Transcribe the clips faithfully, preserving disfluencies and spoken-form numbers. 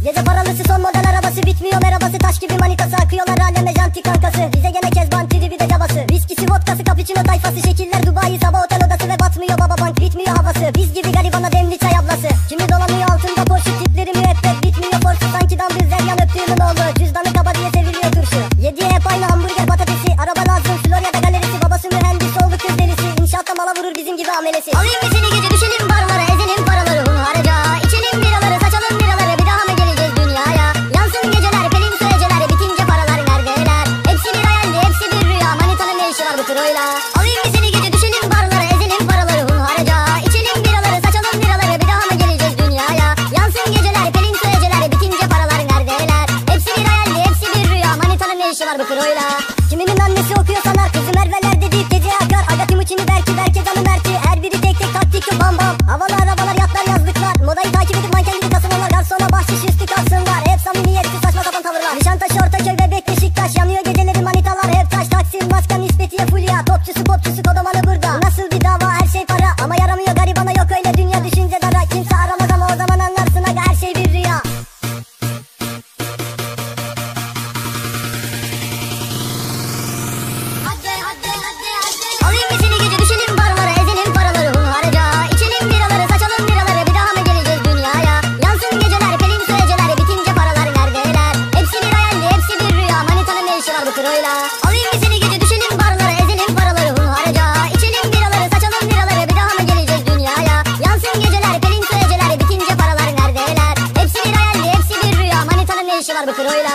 Gece paralısı son model arabası, bitmiyor merhabası, taş gibi manitası, akıyorlar aleme janti kankası. Bize gene kezban tribi bir de cabası, viskisi vodkası cappuccino tayfası, şekiller Dubai sabah otel odası ve batmıyor baba bank, bitmiyor havası. Biz gibi garibana demli çay ablası, kimi dolanıyor altında Porsche, tipleri müebbet, bitmiyor Porsche sanki dambilzer yan öptüğümün oğlu. Cüzdanı kaba diye seviliyor turşu, yediği hep aynı hamburger patatesi. Araba lazım Florya'da galerisi, babası mühendis oldu kız delisi. İnşaatta mala vurur bizim gibi amelesi. Alayım bir seni gece düşelim barlara, ezelim paraları hunharca, içelim biraları saçalım biraları, bir daha mı geleceğiz dünyaya? Yansın geceler pelin süreceler, bitince paralar neredeler? Hepsi bir hayaldi hepsi bir rüya, manitanın ne işi var bu kroyla? Alayım bir seni gece düşelim barlara, ezelim paraları hunharca, içelim biraları saçalım biraları, bir daha mı geleceğiz dünyaya? Yansın geceler pelin süreceler, bitince paralar neredeler? Hepsi bir hayaldi hepsi bir rüya, manitanın ne işi var bu kroyla? Kiminin annesi okuyor sanar, kızı Merve'lerde deyip gece akar. Aga Timuçin'i Berki, Berke canı Mert'i, her biri tek tek taktik yok bam bam. Havalı arabalar, yatlar, yazlıklar, modayı takip edip manken gibi kasılanlar. Garsona bahşiş üstü kalsınlar, hep samimiyetsiz saçma sapan tavırlar. Nişantaşı, Ortaköy, Bebek, Beşiktaş, yanıyor geceleri manitalar hep taş. Taksim, Maskan, İspetiye, Fulya, topçusu popçusu kodomanı burada. Nasıl bir dava, her şey para ama yaramıyor garibana, yok öyle dünya düşünce dara. Kimse aramaz ama o zaman anlarsın aga, her şey bir rüya. Alayım bir seni gece düşelim barlara, ezelim paraları hunharca, içelim biraları saçalım biraları, bir daha mı geleceğiz dünyaya? Yansın geceler pelin süreceler, bitince paralar neredeler? Hepsi bir hayaldi hepsi bir rüya, manitanın ne işi var bu kroyla? Alayım bir seni gece düşelim barlara, ezelim paraları hunharca, içelim biraları saçalım biraları, bir daha mı geleceğiz dünyaya? Yansın geceler pelin süreceler, bitince paralar neredeler? Hepsi bir hayaldi hepsi bir rüya, manitanın ne işi var bu kroyla?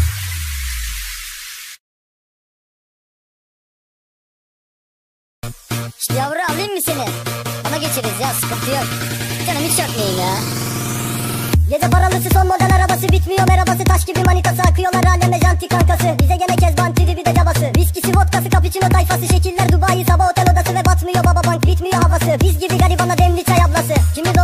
İşte yavru alayım mı seni? Ama geçeriz ya, sıkıntı yok. Canım hiç yapmayayım ya. Gece paralısı son model arabası, bitmiyor merhabası, taş gibi manitası, akıyorlar aleme janti kankası. Bize gene kezban tribi bir de cabası, viskisi vodkası cappuccino tayfası, şekiller Dubai sabah otel odası ve batmıyor baba bank, bitmiyor havası. Biz gibi garibana demli çay ablası, kimi